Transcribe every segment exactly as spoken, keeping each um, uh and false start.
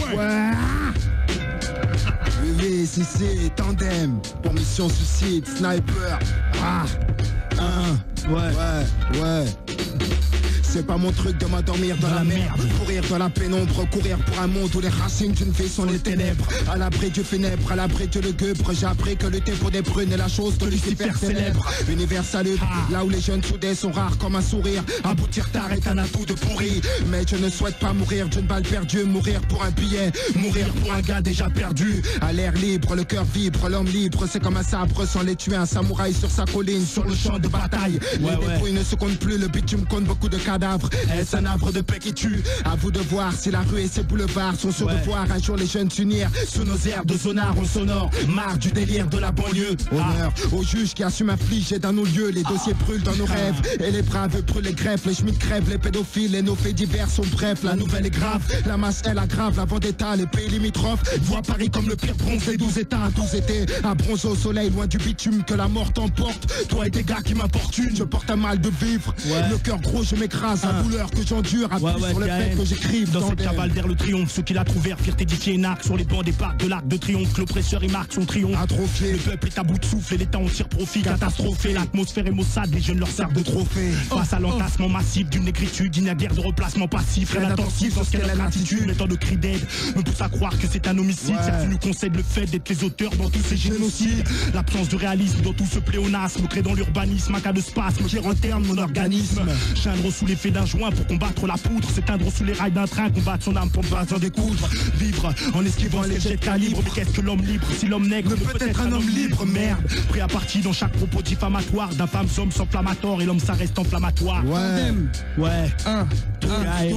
Ouais, ouais. V V, C C, tandem, pour mission suicide, sniper. Ah, un, ouais, ouais, ouais. C'est pas mon truc de m'endormir dans la merde, courir dans la pénombre, courir pour un monde où les racines d'une vie sont les ténèbres. À l'abri du funèbre, à l'abri de le guebre, j'ai appris que lutter pour des prunes est la chose de Lucifer célèbre. Univers salut, là où les jeunes soudés sont rares comme un sourire. Aboutir tard est un atout de pourri, mais je ne souhaite pas mourir d'une balle perdue, mourir pour un billet, mourir pour un gars déjà perdu. À l'air libre, le cœur vibre, l'homme libre, c'est comme un sabre sans les tuer, un samouraï sur sa colline, sur le champ de bataille. Les ouais, dépouilles ouais. ne se comptent plus, le bitume compte beaucoup de cadavres. Est-ce un arbre de paix qui tue? À vous de voir si la rue et ses boulevards sont sur ouais. devoir. Un jour les jeunes s'unir sous nos airs de sonar on sonore. Marre du délire de la banlieue. Honneur ah. au juge qui assume infliger dans nos lieux. Les dossiers ah. brûlent dans nos rêves et les braves brûlent les greffes. Les schmitts crèvent, les pédophiles et nos faits divers sont brefs. La nouvelle est grave, la masse elle aggrave. La vendetta, les pays limitrophes voient Paris comme le pire bronze des douze états. douze étés à bronze au soleil, loin du bitume que la mort t'emporte. Toi et tes gars qui m'importunent, je porte un mal de vivre ouais. Le cœur gros je m'écrase. La douleur que j'endure appuie ouais, ouais, sur le fait que j'écrive dans, dans cette cavale vers le triomphe. Ceux qui la trouvèrent firent édifier une arc sur les bancs des parcs de l'arc de triomphe. L'oppresseur y marque son triomphe. Atrophié. Le peuple est à bout de souffle et l'État en tire profit. Catastrophé, l'atmosphère est maussade, les jeunes leur servent de trophée. Oh, face à l'entassement oh. massif d'une négritude, il n'y a guère de replacement passif. Rien d'intensif dans ce qu'est notre attitude. Le temps de cri d'aide me pousse à croire que c'est un homicide. Ouais. Certains nous concèdent le fait d'être les auteurs dans tous ces génocides. L'absence de réalisme dans tout ce pléonasme crée dans l'urbanisme un cas de spasme qui reterne mon organisme. Geindre sous l'effet d'un joint pour combattre la poudre, s'éteindre sous les rails d'un train, combattre son âme pour ne pas en découdre. Vivre en esquivant les jets de calibre. Mais qu'est-ce que l'homme libre si l'homme nègre ne peut être un homme libre? Merde, pris à partie dans chaque propos diffamatoire d'infâmes hommes s'enflammatoire et l'homme ça reste inflammatoire. Ouais, ouais, un, un,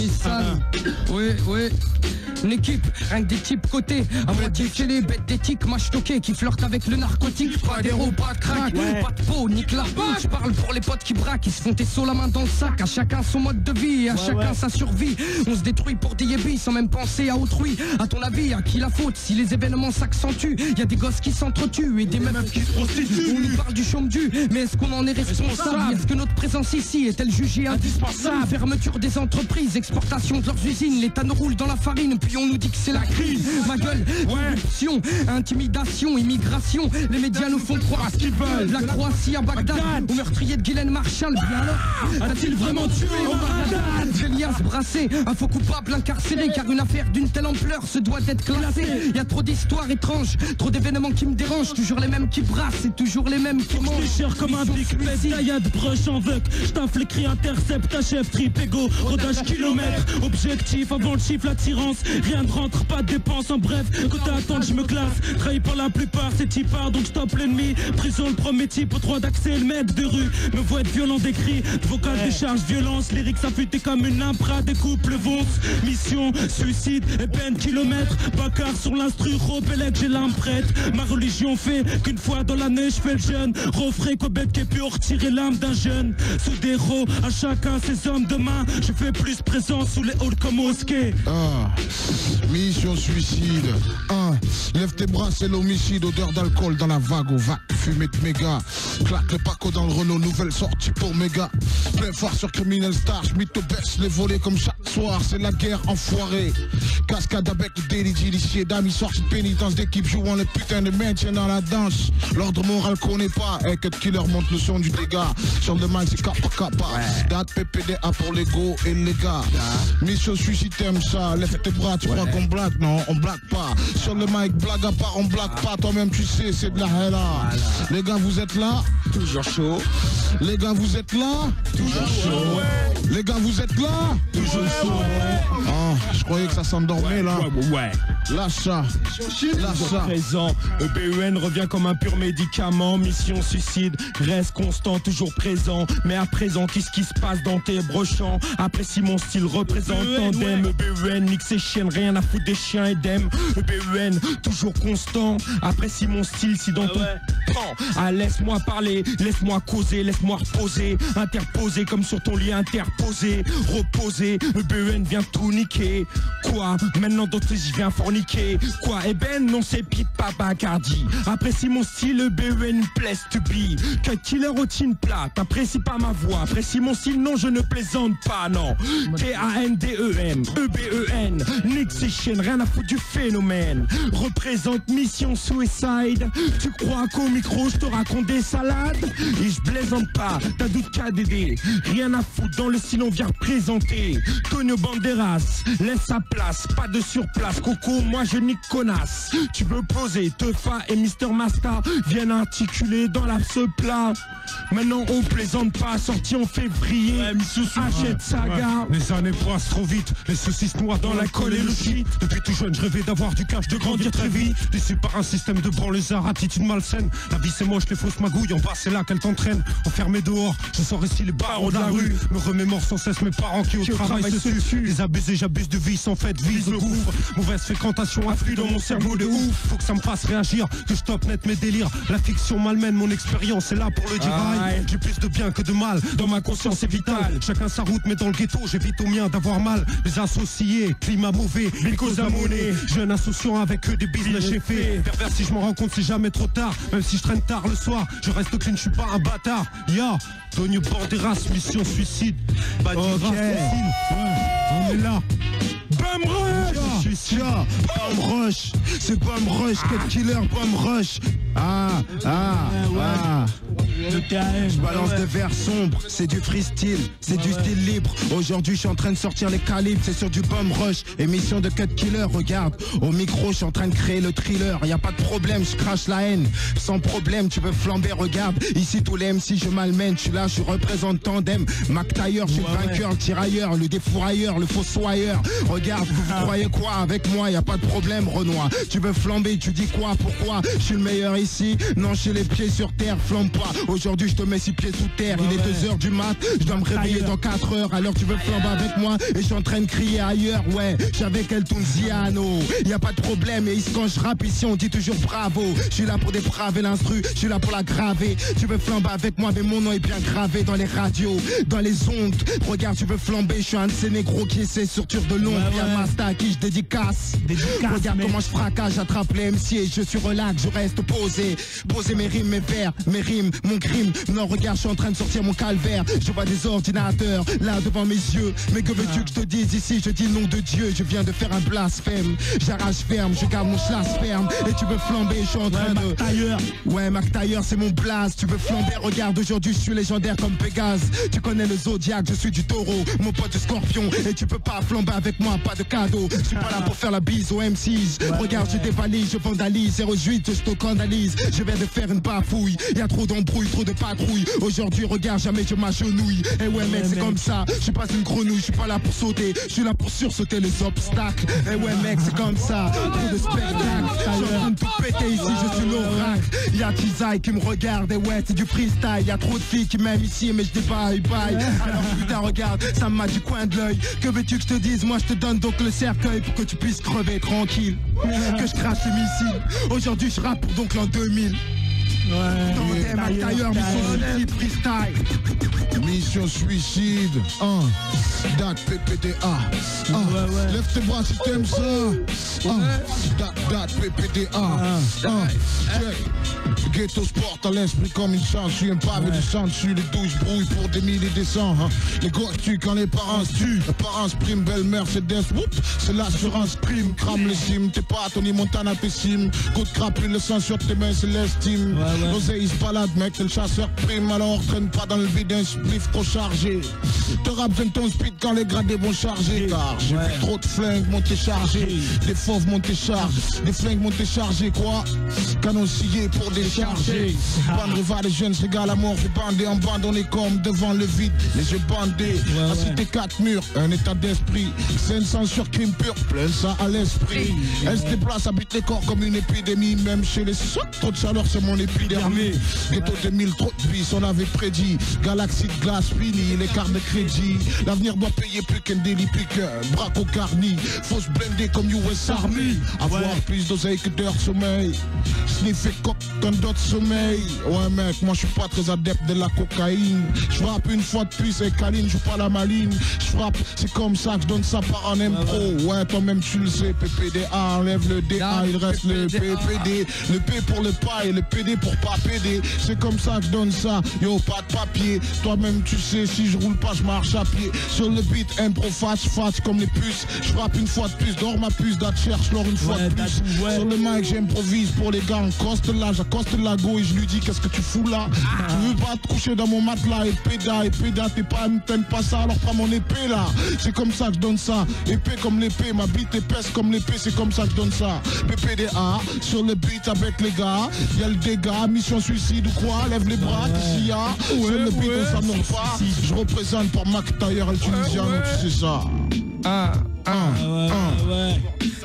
oui, oui. Une équipe, rien que des types côtés, à moitié les bêtes d'éthique, mâche toquée qui flirtent avec le narcotique. Pas d'héros, pas de crack, ouais. pas de peau, nique la peau. Je parle pour les potes qui braquent, ils se font tes sauts la main dans le sac. À chacun son mode de vie, à ouais, chacun ouais. sa survie. On se détruit pour des yébis sans même penser à autrui. À ton avis, à qui la faute si les événements s'accentuent? Y'a des gosses qui s'entretuent et des, des meufs qui se prostituent. On nous parle du chôme dû, mais est-ce qu'on en est responsable? Est-ce que notre présence ici est-elle jugée indispensable? Fermeture des entreprises, exportation de leurs usines. L'État nous roule dans la farine, puis on nous dit que c'est la crise. Ma gueule, corruption, intimidation, immigration. Les médias nous font croire ce qu'ils veulent. La Croatie à Bagdad, au meurtrier de Guylaine Marshall. Bien alors, a-t-il vraiment tué au Bagdad? Elias Brassé, un faux coupable incarcéré, car une affaire d'une telle ampleur se doit être classée. Y a trop d'histoires étranges, trop d'événements qui me dérangent. Toujours les mêmes qui brassent et toujours les mêmes qui mangent. Je cher comme un big pet, taillade, brush en vec. J't'infle l'écrit, intercept, achève, trip, égo, rodage kilomètre. Objectif avant le chiffre, l'attirance. Rien ne rentre, pas de dépenses, en bref. Côté attente, je me classe. Trahi par la plupart, c'est typard, donc stop l'ennemi. Prison, le premier type, au droit d'accès, le mec de rue. Me voit être violent des cris, vocal ouais. décharge, violence. Lyrics affûtés comme une impra, des couples vont. Mission, suicide, et peine kilomètre. Bacard sur l'instru, Robelec, j'ai l'âme prête. Ma religion fait qu'une fois dans l'année, je fais le jeûne. Refrais, quoi bête qui pu retirer l'âme d'un jeune. Sous des ros, à chacun ses hommes de main. Je fais plus présent sous les halls comme mosquée. Ah, mission suicide. Un, lève tes bras, c'est l'homicide. Odeur d'alcool dans la vague au vac. Fumée de méga. Claque le paco dans le Renault, nouvelle sortie pour méga. Plein phare sur Criminal Star, j'm'ito baisse les volets comme chaque soir. C'est la guerre enfoirée. Cascade avec le délit d'initié. D'amis sortis de pénitence d'équipe jouant les putains de maintien dans la danse. L'ordre moral qu'on n'est pas. Et que killer monte le son du dégât. Sur le mic c'est kappa kappa. Ouais. Date P P D A pour l'ego et les gars. Yeah. Mission suicide t'aimes ça. Lève tes bras, tu ouais. crois qu'on blague? Non, on blague pas. Sur le mic, blague à part, on blague ah. pas. Toi-même tu sais, c'est de la hella. Voilà. Les gars, vous êtes là? Toujours chaud. Les gars, vous êtes là? Toujours chaud. Ouais. Les gars, vous êtes là? Toujours ouais, chaud. Ouais. Ah, je croyais que ça s'endormait ouais, là. Ouais, ouais. Lâche ça. Lâche ça. Présent. E B E N revient comme un pur médicament. Mission suicide, reste constant, toujours présent. Mais à présent, qu'est-ce qui se passe dans tes brochants? Apprécie mon style, représente tandem. E B E N, nique ses chiennes, rien à foutre des chiens et d'em. E B E N, toujours constant. Apprécie mon style, si dans ton temps. Ah, laisse-moi parler, laisse-moi causer, laisse-moi reposer. Interposer comme sur ton lit interposé. Reposer, E B E N vient tout niquer. Quoi? Maintenant dans tes j'y viens forniquer. niqué. Quoi, Eben? Non, c'est Pipa Bacardi. Apprécie mon style, le B E N place to be. Cut killer routine plate, apprécie pas ma voix. Apprécie mon style, non, je ne plaisante pas, non. T A N D E M, E B E N. Nick ses chaînes, rien à foutre du phénomène. Représente Mission Suicide. Tu crois qu'au micro, je te raconte des salades? Et je plaisante pas, t'as doute K D D. Rien à foutre, dans le style, on vient représenter. Tonio Banderas, laisse sa place, pas de surplace. Coco, moi je nique connasse. Tu veux poser, Teufa et Mister Masta viennent articuler dans la ce plat. Maintenant on plaisante pas, sorti en février. Ouais, Achète Saga. Ouais. Les années passent trop vite, les saucisses noires dans la colle et le shit. Depuis tout jeune, je rêvais d'avoir du cash, de grandir très vite. Déçu par un système de branlésards, attitude malsaine. La vie c'est moche, les fausses magouilles, en bas c'est là qu'elle t'entraîne. Enfermé dehors, je sors ici les barreaux de la rue. Me remémore sans cesse mes parents qui au travail se tuent. Les abusés, j'abuse de vie sans fait, vise le gouffre. Mauvaise fréquentation afflue dans mon cerveau de ouf. Faut que ça me fasse réagir, que je stoppe net mes délires. La fiction malmène, mon expérience est là pour le dire. J'ai plus de bien que de mal, dans ma conscience c'est vital. Chacun sa route, mais dans le ghetto, j'évite au mien d'avoir mal. Les associés, climat mauvais, les causes à monnaie. Jeune associant avec eux des business j'ai fait. Pervers si je m'en rends compte, c'est jamais trop tard. Même si je traîne tard le soir, je reste clean, je suis pas un bâtard. Ya, Tonio Banderas, mission suicide. Badira, Ok. ouais, on est là. Bum Rush. Tiens, Bomb Rush, c'est Bomb Rush, Cut Killer, Bomb Rush. Ah, ah, ah. Je balance des vers sombres, c'est du freestyle, c'est du style libre. Aujourd'hui je suis en train de sortir les calibres, c'est sur du Bomb Rush. Émission de Cut Killer, regarde, au micro je suis en train de créer le thriller. Y a pas de problème, je crache la haine, sans problème, tu veux flamber, regarde. Ici tous les M C je malmène, je suis là, je représente Tandem. Mac Tailleur, je suis le vainqueur, le tirailleur, le défourailleur, le fossoyeur. Regarde, vous croyez quoi avec moi, y a pas de problème Renoir. Tu veux flamber, tu dis quoi, pourquoi? Je suis le meilleur ici, non j'ai les pieds sur terre, flambe pas. Aujourd'hui je te mets six pieds sous terre, il est deux heures du mat, je dois me réveiller dans quatre heures. Alors tu veux flamber avec moi et je suis en train de crier ailleurs. Ouais, j'avais El Tunziano, y a pas de problème. Et quand je rappe ici on dit toujours bravo. Je suis là pour dépraver l'instru, je suis là pour la graver. Tu veux flamber avec moi mais mon nom est bien gravé dans les radios, dans les ondes. Regarde tu veux flamber, je suis un de ces négros qui essaie sur dur de long. Ouais, Y'a ouais. Masta à qui je dédicace. Dédicace, Regarde mec. comment je fracasse, j'attrape les M C et je suis relax, je reste posé. Poser mes rimes, mes vers, mes rimes, mon crime. Non regarde, je suis en train de sortir mon calvaire. Je vois des ordinateurs là devant mes yeux. Mais que veux-tu que je te dise ici? Je dis le nom de Dieu, je viens de faire un blasphème. J'arrache ferme, je garde mon schlass ferme. Et tu veux flamber, je suis en train Ouais, de... Mac Tailleur. Ouais, Mac Tailleur, c'est mon blast. Tu veux flamber, regarde, aujourd'hui je suis légendaire comme Pégase. Tu connais le Zodiac, je suis du taureau, mon pote du scorpion. Et tu peux pas flamber avec moi, pas de cadeau. Je suis pas là pour faire la bise aux M Cs. Regarde, je dévalise, je vandalise. zéro huit, je te canalise. Je viens de faire une bafouille. Y'a trop d'embrouilles, trop de patrouilles. Aujourd'hui, regarde, jamais je m'agenouille. Et ouais, mec, c'est comme ça. Je suis pas une grenouille, je suis pas là pour sauter. Je suis là pour sursauter les obstacles. Et ouais, mec, c'est comme ça. Trop de spectacles. Je suis en train de tout péter ici, je suis l'oracle. Y'a Tizaï qui me regarde. Et ouais, c'est du freestyle. Y'a trop de filles qui m'aiment ici, mais je dis bye bye. Alors putain, regarde, ça m'a du coin de l'œil. Que veux-tu que je te dise? Moi, je te donne donc le cercueil pour que tu puisses crever tranquille. Que je crache les missiles. Aujourd'hui, je rappe pour donc l'an deux mille. Ouais. Tandem, Mac Tailleur, mission suicide, freestyle. Mission suicide, un, date P P D A, un, Ouais, ouais. lève tes bras si t'aimes ça, un, date, date P P D A, un, check. Ghetto sport à l'esprit comme une chance, je suis un pavé de sang dessus, les douches brouillent pour des milliers des cents, hein. Les gosses tuent quand les parents se tuent, les parents se priment, belle Mercedes, whoop, c'est l'assurance prime, crame les cimes, t'es pas Tony Montana pessime, coup de crapule, le sang sur tes mains c'est l'estime, ouais. l'oseille se balade mec, c'est le chasseur prime, alors traîne pas dans le vide un spliff trop chargé, te rap j'aime ton speed quand les gradés vont charger, car j'ai Ouais. vu trop de flingues monter chargés, des fauves monter chargés, des flingues monter chargés quoi, canon scié pour décharger. Bande rival, les jeunes se régalent à mort, je bandé en bande, on est comme devant le vide, les yeux bandés, Ouais, à ouais. citer quatre murs, un état d'esprit, scène sans sur crime pur, plein ça à l'esprit. Elle se déplace, habite les corps comme une épidémie, même chez les socs, trop de chaleur c'est mon épidermie. Ghetto deux mille, trop de vis, on avait prédit, galaxie de glace, fini, les cartes de crédit. L'avenir doit payer plus qu'un délit, plus qu'un braco carni. Faut se blender comme U S Army. Avoir ouais. plus d'oseille que d'heures de sommeil. Sniffer coq qu'un d'autres sommeil. Ouais mec, moi je suis pas très adepte de la cocaïne. Je frappe une fois de plus avec Kaline, je joue pas la maline. Je frappe, c'est comme ça que je donne ça par un impro. Ouais, toi-même tu le sais, P P D A, enlève le D A, il reste le P P D. Le P pour le pas et le P D pour pas P D. C'est comme ça que je donne ça, yo, pas de papier. Toi-même tu sais, si je roule pas, je marche à pied. Sur le beat, impro face, face comme les puces. Je frappe une fois de plus, dors ma puce, date cherche l'or une fois ouais, de plus. Ouais. Sur le mic, j'improvise pour les gars, coste là, j'accoste la go et je lui dis qu'est-ce que tu fous là. Ah. Tu veux pas te coucher dans mon matelas et péda, et péda, t'es pas, t'aimes pas ça, alors prends mon épée là. C'est comme ça que je donne ça, épée comme l'épée, ma bite épaisse comme l'épée, c'est comme ça que je donne ça. P P D A, sur le beat avec les gars, y'a le dégât, mission suicide ou quoi, lève les bras, qu'ici y'a, ouais, sur le beat ouais, on s'amoure pas, je représente pour Mac Tailleur et le Tunisien, ouais, ouais. Donc tu sais ça. Ah, ah, ouais, ah, ouais.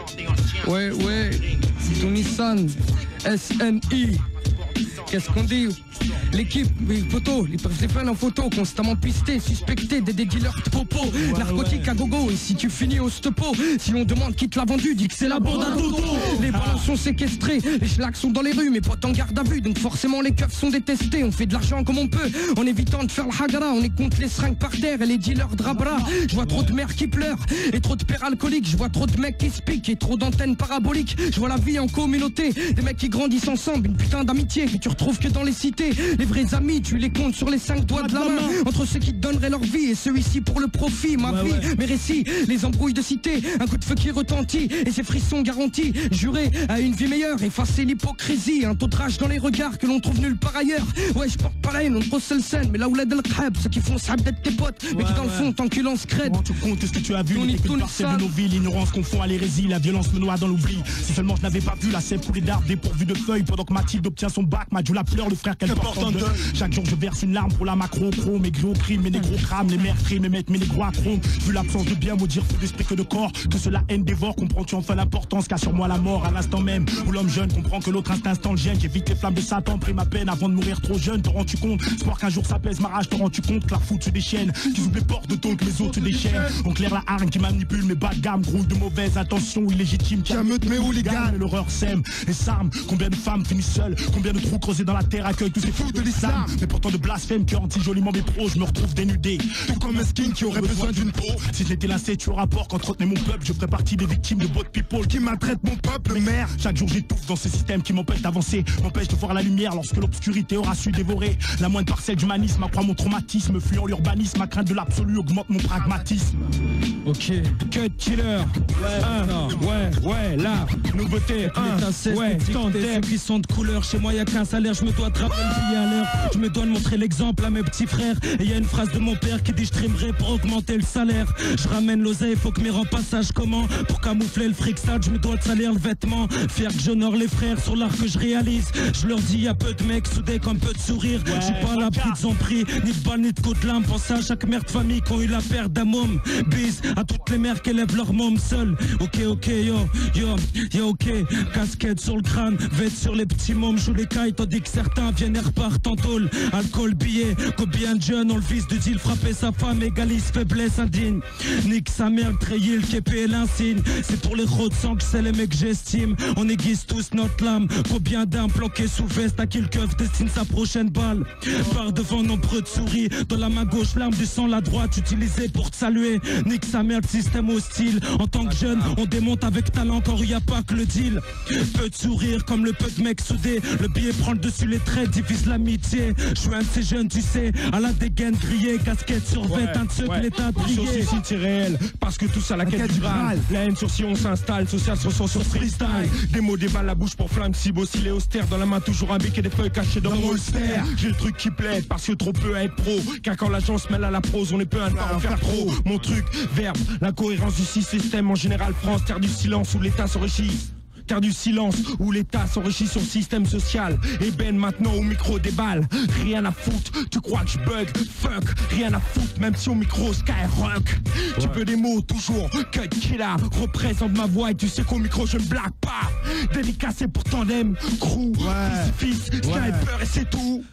Ouais, ouais, ton Nissan, S N I. Qu'est-ce qu'on dit? L'équipe, les photos, les fans en photo, constamment pistés, suspectés des dealers de popo, ouais, narcotiques ouais. à gogo, et si tu finis au stopo, si on demande qui te l'a vendu, dis que c'est la bande à dodo. Les ballons sont séquestrés, les schlags sont dans les rues, mes potes en garde à vue, donc forcément les keufs sont détestés, on fait de l'argent comme on peut, en évitant de faire le hagara, on est contre les seringues par terre et les dealers de rabra. Je vois trop de mères qui pleurent, et trop de pères alcooliques, je vois trop de mecs qui se piquent, et trop d'antennes paraboliques, je vois la vie en communauté, des mecs qui grandissent ensemble, une putain d'amitié que tu retrouves que dans les cités. Les vrais amis, tu les comptes sur les cinq doigts de la main. Entre ceux qui te donneraient leur vie et ceux ici pour le profit. Ma ouais, vie, ouais. mes récits, les embrouilles de cité, un coup de feu qui retentit et ces frissons garantis. Juré à une vie meilleure, effacer l'hypocrisie, un taux de rage dans les regards que l'on trouve nulle part ailleurs. Ouais, je porte pas la haine, on te recèle scène, mais là où l'aide le crêpe, ceux qui font ça d'être tes potes, mais qui dans le fond t'enculent en scred. Tu comptes ce que tu as vu, n'était que le parcelle de nos villes, l'ignorance confond à l'hérésie, la violence me noie dans l'oubli. Si seulement je n'avais pas vu la sève coulée d'arbres dépourvue de feuilles, pendant que Mathilde obtient son bac, Madjoula pleure le frère qu'elle porte en deux. Chaque jour je verse une larme pour la macro pro, mes gros criment, mes négros crament, les mères crient, mes maîtres, mes négros accront. Vu l'absence de bien, maudire fou d'esprit que de corps, que cela haine dévore, comprends-tu enfin l'importance qu'a sur moi la mort à l'instant même où l'homme jeune comprend que l'autre instinct instant le gêne, j'évite les flammes de Satan, pris ma peine avant de mourir trop jeune, te rends-tu compte, espoir qu'un jour ça pèse ma rage, te rends-tu compte que la foudre se déchaîne, qu'ils ouvrent les portes de tôle que les autres se déchaînent, on claire la hargne qui manipule mes bas de gamme, grouille de mauvaises intentions illégitimes, qui ameutent mes hooligans, l'horreur sème, les armes, combien de femmes finissent seules, combien de trous creusés dans la terre accueillent tous ces fous de l'islam, mais pourtant de blasphème qui hantissent joliment mes pros, je me retrouve dénudé, tout comme un skin qui aurait besoin d'une peau, si je n'étais l'incétu au rapport qu'entretenait mon peuple, je ferais partie des victimes de bot people qui maltraitent mon peuple, merde, chaque jour j'étouffe dans ce système qui m'empêche d'avancer, m'empêche de voir la lumière lorsque l'obscurité aura su dévorer la moindre parcelle d'humanisme, accroît mon traumatisme, fuyant l'urbanisme, ma crainte de l'absolu augmente mon pragmatisme. Ok, cut killer, ouais, un, ouais, ouais, là, nouveauté, un, ouais, tandem, qui sont de couleur, chez moi y'a qu'un salaire, je me dois de rappeler le billet à l'heure, je me dois de montrer l'exemple à mes petits frères, et y a une phrase de mon père qui dit je trimerai pour augmenter le salaire, je ramène l'oseille, faut que mes rangs passage comment, pour camoufler le fric sale, je me dois de salir le vêtement, faire que j'honore les frères sur l'art que je réalise, je leur dis y'a peu de mecs soudés comme peu de sourires, ouais, j'ai pas la pris de son prix, ni de balles ni de coups de lame, pense à chaque mère de famille qui ont eu la perte d'un môme, bise à toutes les mères qui élèvent leur môme seul, ok ok yo, yo, yo ok, casquette sur le crâne, vête sur les petits mômes, joue les cailles, tandis que certains viennent et repartent en tôle, alcool, billet, combien de jeunes ont le vice de deal, frapper sa femme, égalise faiblesse indigne, nique sa mère, le treillis, le képé et l'insigne, c'est pour les gros de sang que c'est les mecs que j'estime, on aiguise tous notre lame, combien d'âmes planqués sous veste à qui le keuf destine sa prochaine balle, par devant nombreux de souris, dans la main gauche l'arme du sang, la droite utilisée pour te saluer, nique sa mère, le système hostile, en tant que jeune, on démonte avec talent quand il y a pas que le deal, peu de sourire comme le peu de mecs soudés, le billet prend le dessus les traits, divise l'amitié, je suis un de ces jeunes tu sais, à la dégaine grillée, casquette sur vête, un de ceux que l'état brillé, c'est réel, parce que tout ça la quête du Graal, la haine sur si on s'installe, social sur son sur freestyle, des mots, des balles, la bouche pour flamme, si beau, s'il est austère, dans la main toujours un bec et des feuilles cachées dans mon holster, j'ai le truc qui plaît, parce que trop peu à être pro, car quand l'agent se mêle à la prose, on est peu à ne pas en faire trop, mon truc, verbe, la cohérence du système en général, France, terre du silence où l'état s'enrichit, terre du silence où l'état s'enrichit sur le système social, et Ben maintenant au micro des balles, rien à foutre, tu crois que je bug, fuck, rien à foutre, même si au micro Skyrock, ouais. Tu veux des mots toujours, cut killer, représente ma voix et tu sais qu'au micro je ne blague pas, délicat c'est pour tandem, crew, ouais. Crucifix, sniper ouais. Et c'est tout.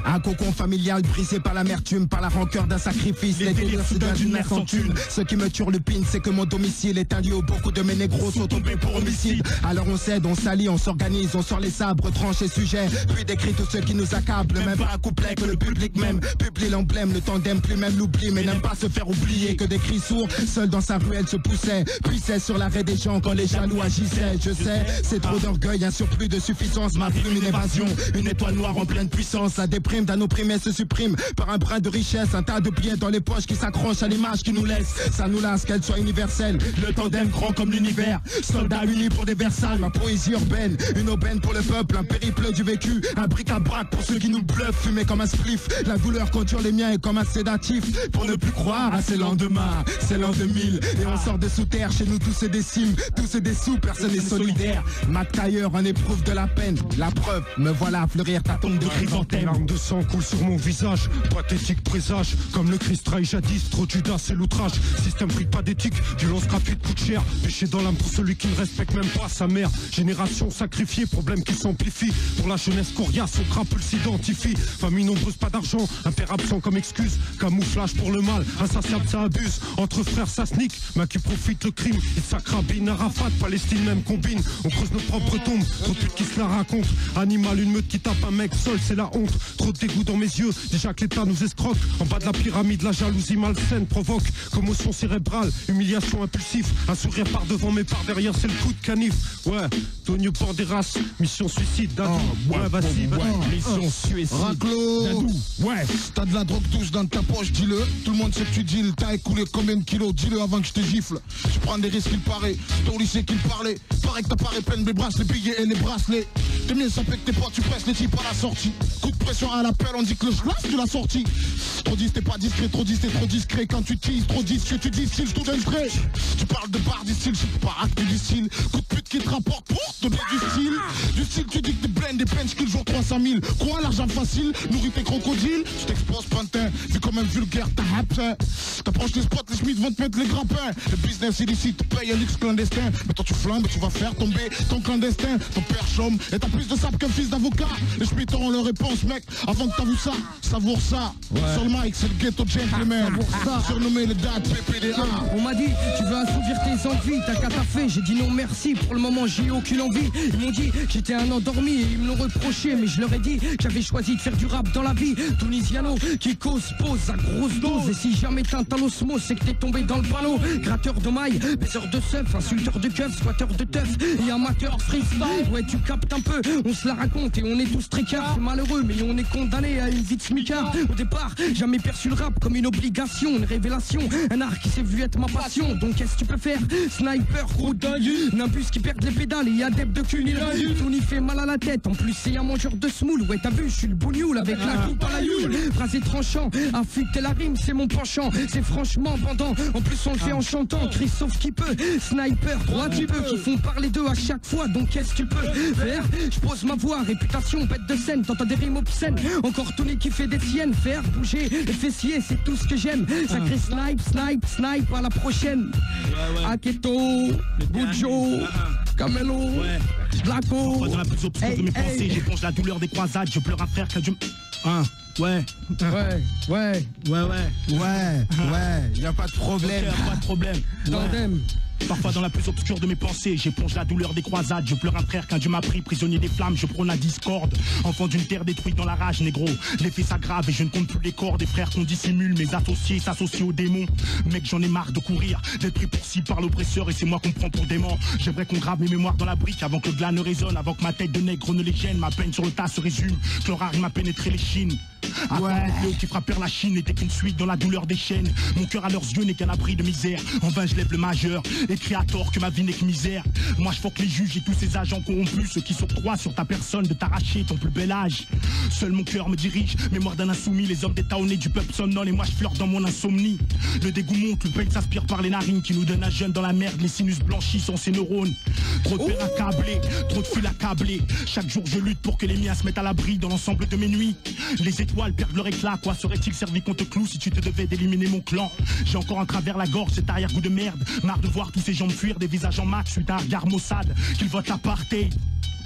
Un cocon familial brisé par l'amertume, par la rancœur d'un sacrifice. Les, les délires soudains d'une mère sans thune. Ce qui me turlupine, c'est que mon domicile est un lieu où beaucoup de mes négros sont tombés pour homicide. Alors on cède, on s'allie, on s'organise, on sort les sabres, tranche les sujets, puis décrit tout ce qui nous accable. Même pas un couplet que le public même. Publie l'emblème, le tandem, plus même l'oubli, mais n'aime pas se faire oublier. Que des cris sourds, seul dans sa ruelle se poussait, puissait sur l'arrêt des gens quand les jaloux agissaient. Je sais, c'est trop d'orgueil, un surplus de suffisance, ma plume, une évasion, une étoile noire en pleine puissance. La déprime d'un opprimé se supprime par un brin de richesse, un tas de billets dans les poches qui s'accrochent à l'image qui nous laisse. Ça nous lasse qu'elle soit universelle, le tandem grand comme l'univers. Soldats unis pour des Versailles, ma poésie urbaine, une aubaine pour le peuple, un périple du vécu, un bric-à-brac pour ceux qui nous bluffent, fumé comme un spliff. La douleur conture les miens est comme un sédatif, pour ne plus croire à ces lendemains, c'est l'an deux mille, et on sort de sous terre, chez nous tous c'est des cimes, tous c'est des sous, personne n'est solidaire. Matt Tailleur en éprouve de la peine, la preuve, me voilà fleurir ta tombe de chrysanthème. Des larmes de sang coulent sur mon visage, pathétique présage, comme le Christ trahi jadis, trop d'Judas et l'outrage. Système pris pas d'éthique, violence gratuite coûte cher, péché dans l'âme pour celui qui ne respecte même pas sa mère. Génération sacrifiée, problème qui s'amplifie, pour la jeunesse coriace, au crapule s'identifie. Famille nombreuse, pas d'argent, un père absent comme excuse, camouflage pour le mal, insatiable ça abuse, entre frères ça se nique, mais qui profite le crime, il s'accrabine, Arafat, Palestine même combine, on creuse nos propres tombes, trop de putes qui se la racontent, animal, une meute qui tape un mec seul, c'est la honte, trop de dégoût dans mes yeux, déjà que l'état nous escroque, en bas de la pyramide, la jalousie malsaine provoque, commotion cérébrale, humiliation impulsive, un sourire par devant mais par derrière c'est le coup de canif, ouais, Tonio Banderas, mission suicide, Dadou, oh, ouais, vas-y, vas-y, ouais, mission oh. suicide, Raclo, Dadou, ouais, t'as de la drogue douce dans ta poche, dis-le, tout le monde sait que tu deals, t'as écoulé combien de kilos, dis-le avant que je te gifle, tu prends des risques qu'il paraît, c'est au lycée qu'il parlait, paraît que t'as paré plein de brasses, les billets et les bracelets, t'es mieux ça fait que tes potes, tu presses les types à la sortie, coup de pression à l'appel, on dit que le chlasse tu l'as sorti, trop dis t'es pas discret, trop dis t'es trop discret, quand tu teases, trop dis que tu dis style, je te donne frais, tu parles de barre du style, je sais pas acte du style, coup de pute qui te rapporte pour te donner du style, du style tu dis que t'es blend, des bench qui le jour trois cent mille, quoi l'argent facile, nourris tes crocodiles, tu t'exposes pantin, vu comme un vulgaire, t'as happé, t'approches les spots, les schmitts vont te mettre les grappins, le business illicite te paye un luxe clandestin, mais toi tu flambes, tu vas faire tomber ton clandestin, ton père chôme, et t'as plus de sable qu'un fils d'avocat, les schmitts auront leur réponse mec, avant que t'avoues ça, savoure ça, ouais. Sur le mic c'est le ghetto gentleman, ah, surnommé le date P P D A. On m'a dit, tu veux assouvir tes envies, t'as qu'à taffer, j'ai dit non merci, pour le moment j'ai aucune envie, ils m'ont dit que j'étais un endormi et ils me l'ont reproché, mais je leur ai dit que j'avais choisi de faire du rap dans la vie, Tunisiano qui cause pose à grosse dose, et si jamais t'as l'osmose c'est que t'es tombé dans le panneau, gratteur de mailles, baiseur de seuf, insulteur de keufs, squatteur de teuf et amateur freestyle, ouais tu captes un peu, on se la raconte et on est tous tricards, malheureux mais on est condamné à une vie de smicard, au départ jamais perçu le rap comme une obligation, une révélation, un art qui s'est vu être ma passion, donc qu'est-ce que tu peux faire, sniper, gros dingue, Nimbus qui perd les pédales et adepte de cul, Tony fait mal à la tête, en plus c'est un mangeur de semoule, ouais t'as vu je suis le bougnoul avec la coupe à la youle, phrasé tranchant, affûter la rime c'est mon penchant, c'est franchement bandant, en plus on le fait en chantant, Chris sauf qui peut, sniper, droit tu peux, qui font parler d'eux à chaque fois, donc qu'est-ce que tu peux faire, je pose ma voix, réputation, bête de scène, t'entends des rimes obscènes, encore Tony qui fait des siennes, faire bouger les fessiers, c'est tout ce que j'aime, sacré snipe, snipe, snipe, à la prochaine, ouais, ouais. Aketo, Bujo, Camelo, ouais. Blaco, dans la plus obscure hey, de mes hey. pensées, j'éponge la douleur des croisades, je pleure un frère quand je... Hein, ouais, ouais, ouais, ouais, ouais, ouais, ouais, y a pas de problème, okay, pas de problème, tandem. Ouais. Parfois dans la plus obscure de mes pensées, j'éponge la douleur des croisades, je pleure un frère qu'un Dieu m'a pris, prisonnier des flammes, je prône la discorde, enfant d'une terre détruite dans la rage, négro, l'effet s'aggrave et je ne compte plus les corps des frères qu'on dissimule, mes associés s'associent aux démons, mec j'en ai marre de courir, d'être pris pour cible par l'oppresseur et c'est moi qu'on prend pour dément, j'aimerais qu'on grave mes mémoires dans la brique avant que le glas ne résonne, avant que ma tête de nègre ne les gêne, ma peine sur le tas se résume, que leur rime a pénétré les chines. À ouais. Les fléaux qui frappèrent la Chine n'était qu'une suite dans la douleur des chaînes. Mon cœur à leurs yeux n'est qu'un abri de misère. En vain je lève le majeur et crie à tort que ma vie n'est que misère. Moi je foque les juges et tous ces agents corrompus, ceux qui s'octroient sur ta personne de t'arracher ton plus bel âge. Seul mon cœur me dirige, mémoire d'un insoumis, les hommes d'état au nez du peuple somnolent et moi je flirte dans mon insomnie. Le dégoût monte, le pain s'aspire par les narines qui nous donne un jeune dans la merde, les sinus blanchissent en ses neurones. Trop de pères accablés, trop de fils accablés. Chaque jour je lutte pour que les miens se mettent à l'abri dans l'ensemble de mes nuits. Les étoiles perdent leur éclat, quoi serait-il servi qu'on te cloue si tu te devais d'éliminer mon clan? J'ai encore un travers la gorge, cet arrière-goût de merde. Marre de voir tous ces gens me fuir, des visages en max suite à un regard maussade qu'ils votent l'apartheid.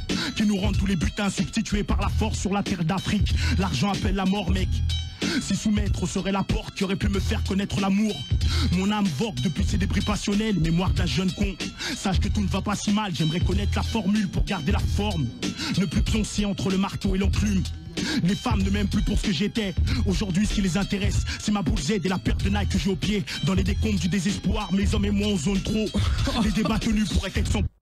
qui nous rendent tous les butins substitués par la force sur la terre d'Afrique. L'argent appelle la mort, mec. Si soumettre serait la porte qui aurait pu me faire connaître l'amour. Mon âme vogue depuis ses débris passionnels, mémoire d'un jeune con. Sache que tout ne va pas si mal, j'aimerais connaître la formule pour garder la forme. Ne plus pioncer entre le marteau et l'enclume. Les femmes ne m'aiment plus pour ce que j'étais. Aujourd'hui, ce qui les intéresse, c'est ma boule Z et la paire de Nike que j'ai au pied. Dans les décombres du désespoir, mes hommes et moi on zone trop. Les débats tenus pourraient être sans